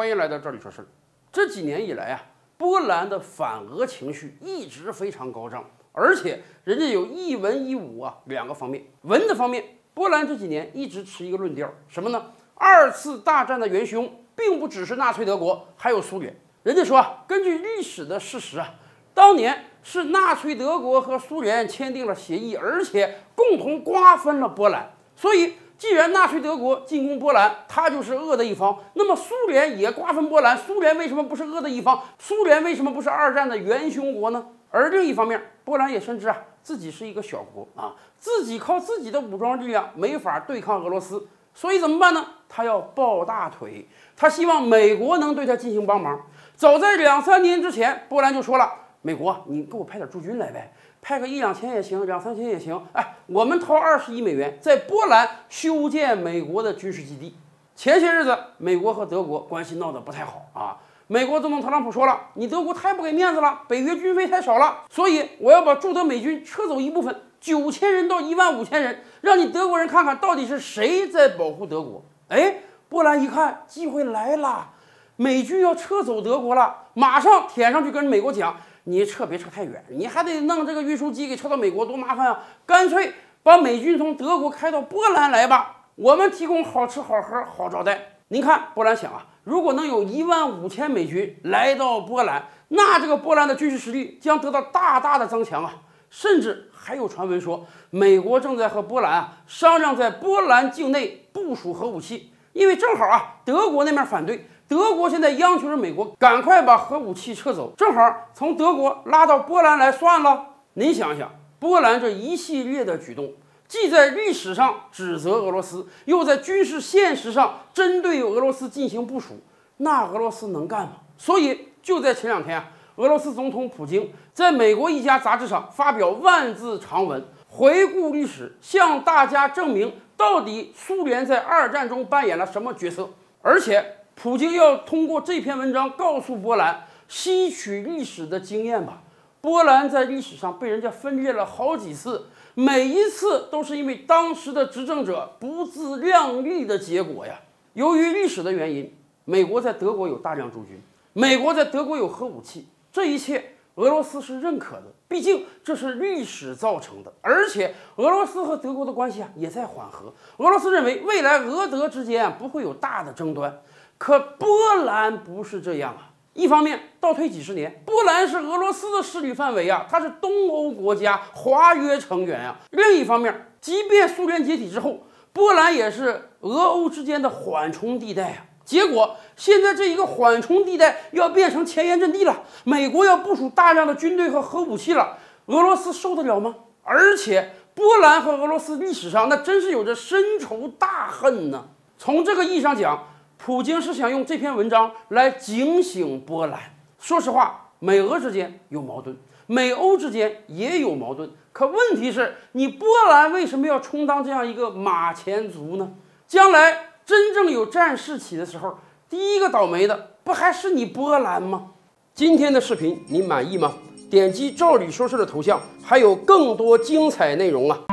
欢迎来到这里说事儿。这几年以来啊，波兰的反俄情绪一直非常高涨，而且人家有一文一武啊两个方面。文的方面，波兰这几年一直持一个论调，什么呢？二次大战的元凶并不只是纳粹德国，还有苏联。人家说啊，根据历史的事实啊，当年是纳粹德国和苏联签订了协议，而且共同瓜分了波兰，所以。既然纳粹德国进攻波兰，它就是恶的一方，那么苏联也瓜分波兰，苏联为什么不是恶的一方？苏联为什么不是二战的元凶国呢？而另一方面，波兰也深知啊自己是一个小国啊，自己靠自己的武装力量没法对抗俄罗斯，所以怎么办呢？他要抱大腿，他希望美国能对他进行帮忙。早在2-3年之前，波兰就说了，美国，你给我派点驻军来呗。派个1-2千也行，2-3千也行。哎，我们掏20亿美元在波兰修建美国的军事基地。前些日子，美国和德国关系闹得不太好啊。美国总统特朗普说了，你德国太不给面子了，北约军费太少了，所以我要把驻德美军撤走一部分，9000人到15000人，让你德国人看看到底是谁在保护德国。哎，波兰一看机会来了，美军要撤走德国了，马上舔上去跟美国讲。你别撤太远，你还得弄这个运输机给撤到美国，多麻烦啊！干脆把美军从德国开到波兰来吧，我们提供好吃好喝好招待。您看，波兰想啊，如果能有15000美军来到波兰，那这个波兰的军事实力将得到大大的增强啊！甚至还有传闻说，美国正在和波兰商量在波兰境内部署核武器，因为正好啊，德国那边反对。德国现在央求着美国赶快把核武器撤走，正好从德国拉到波兰来算了。您想想，波兰这一系列的举动，既在历史上指责俄罗斯，又在军事现实上针对俄罗斯进行部署，那俄罗斯能干吗？所以就在前2天啊，俄罗斯总统普京在美国一家杂志上发表万字长文，回顾历史，向大家证明到底苏联在2战中扮演了什么角色，而且。普京要通过这篇文章告诉波兰，吸取历史的经验吧。波兰在历史上被人家分裂了好几次，每一次都是因为当时的执政者不自量力的结果呀。由于历史的原因，美国在德国有大量驻军，美国在德国有核武器，这一切俄罗斯是认可的，毕竟这是历史造成的。而且俄罗斯和德国的关系也在缓和，俄罗斯认为未来俄德之间不会有大的争端。可波兰不是这样啊！一方面倒退几十年，波兰是俄罗斯的势力范围啊，它是东欧国家，华约成员啊。另一方面，即便苏联解体之后，波兰也是俄欧之间的缓冲地带啊。结果现在这一个缓冲地带要变成前沿阵地了，美国要部署大量的军队和核武器了，俄罗斯受得了吗？而且波兰和俄罗斯历史上那真是有着深仇大恨呢。从这个意义上讲。普京是想用这篇文章来警醒波兰。说实话，美俄之间有矛盾，美欧之间也有矛盾。可问题是，你波兰为什么要充当这样一个马前卒呢？将来真正有战事起的时候，第一个倒霉的不还是你波兰吗？今天的视频您满意吗？点击赵理说事的头像，还有更多精彩内容啊！